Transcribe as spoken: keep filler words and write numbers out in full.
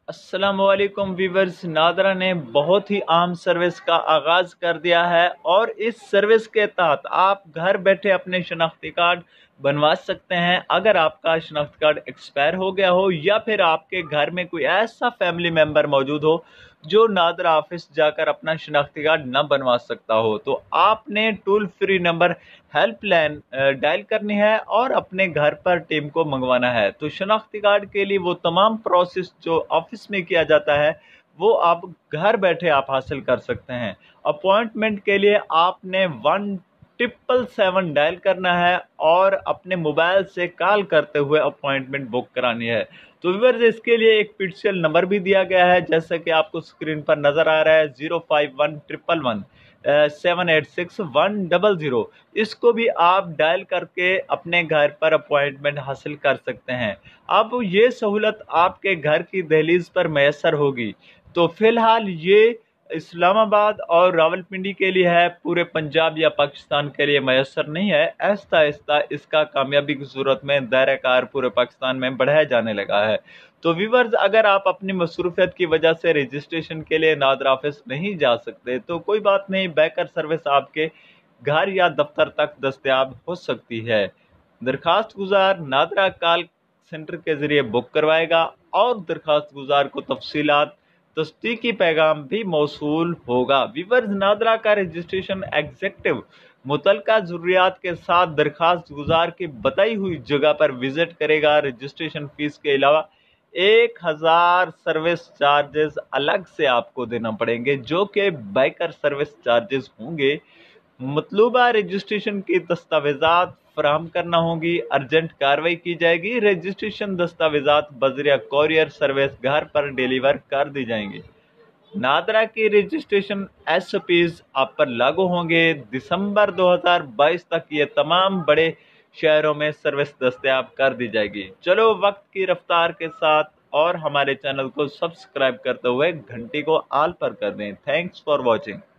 अस्सलाम वालेकुम व्यूवर्स। नादरा ने बहुत ही आम सर्विस का आगाज कर दिया है और इस सर्विस के तहत आप घर बैठे अपने शनाख्ती कार्ड बनवा सकते हैं। अगर आपका शनाख्ती कार्ड एक्सपायर हो गया हो या फिर आपके घर में कोई ऐसा फैमिली मेंबर मौजूद हो जो नादरा ऑफिस जाकर अपना शनाख्ती कार्ड न बनवा सकता हो, तो आपने toll free number helpline dial करनी है और अपने घर पर टीम को मंगवाना है। तो शनाख्ती कार्ड के लिए वो तमाम प्रोसेस जो ऑफिस में किया जाता है वो आप घर बैठे आप हासिल कर सकते हैं। अपॉइंटमेंट के लिए आपने वन ट्रिपल सेवन डायल करना है और अपने मोबाइल से कॉल करते हुए अपॉइंटमेंट बुक करानी है। तो व्यूअर्स, इसके लिए एक पिक्सल नंबर भी दिया गया है, जैसा कि आपको स्क्रीन पर नजर आ रहा है, zero five one triple one seven eight six one double zero. इसको भी आप डायल करके अपने घर पर अपॉइंटमेंट हासिल कर सकते हैं। अब ये सहूलत आपके घर की दहलीज पर मैसर होगी। तो फिलहाल ये इस्लामाबाद और रावलपिंडी के लिए है, पूरे पंजाब या पाकिस्तान के लिए मैसर नहीं है। आहिस्ता आहिस्ता इसका कामयाबी की सूरत में दायरा कार पूरे पाकिस्तान में बढ़ाया जाने लगा है। तो व्यूवर्स, अगर आप अपनी मसरूफियत की वजह से रजिस्ट्रेशन के लिए नादरा ऑफिस नहीं जा सकते तो कोई बात नहीं, बैकर सर्विस आपके घर या दफ्तर तक दस्तयाब हो सकती है। दरखास्त गुजार नादरा कॉल सेंटर के जरिए बुक करवाएगा और दरखास्त गुजार को तफसीलात तस्दीकी पैगाम भी मौसूल होगा। व्यूवर्स, नादरा का रजिस्ट्रेशन एग्जेक्टिव मुतलका जरूरियात के साथ दरखास्त गुजार की बताई हुई जगह पर विजिट करेगा। रजिस्ट्रेशन फीस के अलावा एक हजार सर्विस चार्जेस अलग से आपको देना पड़ेंगे, जो कि बाइकर सर्विस चार्जेस होंगे। मतलूबा रजिस्ट्रेशन की दस्तावेजात फराहम करना होगी, अर्जेंट कार्रवाई की जाएगी। रजिस्ट्रेशन दस्तावेजात बजरिया कोरियर सर्विस घर पर डिलीवर कर दी जाएंगी। नादरा की रजिस्ट्रेशन एस ओ पीज आप पर लागू होंगे। दिसंबर दो हज़ार बाईस तक ये तमाम बड़े शहरों में सर्विस दस्तयाब कर दी जाएगी। चलो वक्त की रफ्तार के साथ और हमारे चैनल को सब्सक्राइब करते हुए घंटी को आल पर कर दें। Thanks for watching.